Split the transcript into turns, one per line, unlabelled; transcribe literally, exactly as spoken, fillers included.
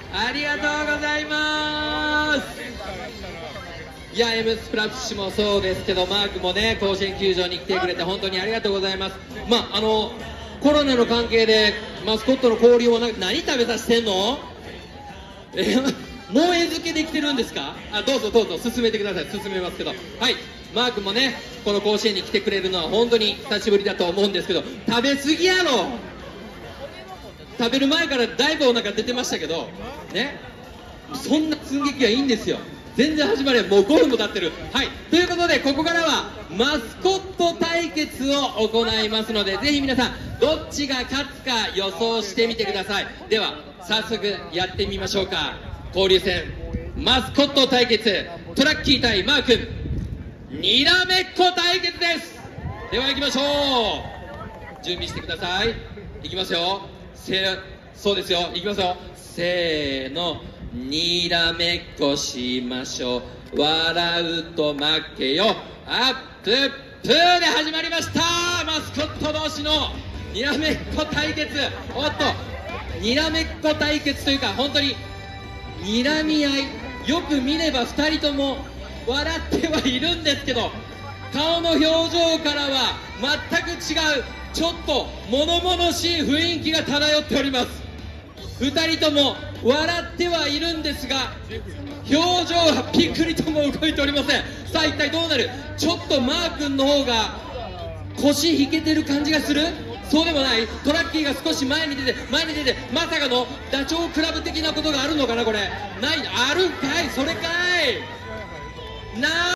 ありがとうございます。いや、エムスプラッシュもそうですけど、マークもね、甲子園球場に来てくれて本当にありがとうございます。まあ、あのコロナの関係でマスコットの交流もなく、何食べさせてんの？え萌え漬けできてるんですか？あ、どうぞどうぞ進めてください。進めますけど、はい、マークもね、この甲子園に来てくれるのは本当に久しぶりだと思うんですけど、食べ過ぎやろ。食べる前からだいぶお腹出てましたけどね、そんな寸劇はいいんですよ。全然始まりはもうごふんも経ってる。はい、ということでここからはマスコット対決を行いますので、ぜひ皆さんどっちが勝つか予想してみてください。では早速やってみましょうか。交流戦マスコット対決、トラッキー対マー君にらめっこ対決です。では行きましょう。準備してください。いきますよ。せそうですよ、いきますよ。せーの、にらめっこしましょう、笑うと負けよ、アップップーで始まりました。マスコット同士のにらめっこ対決。おっと、にらめっこ対決というか本当に睨み合い。よく見ればふたりとも笑ってはいるんですけど、顔の表情からは全く違う、ちょっと物々しい雰囲気が漂っております。ふたりとも笑ってはいるんですが、表情はピクリとも動いておりません。さあ一体どうなる。ちょっとマー君の方が腰引けてる感じがする。そうでもない。トラッキーが少し前に出て前に出て、まさかのダチョウ倶楽部的なことがあるのかな。これない。あるんかい。それかいな。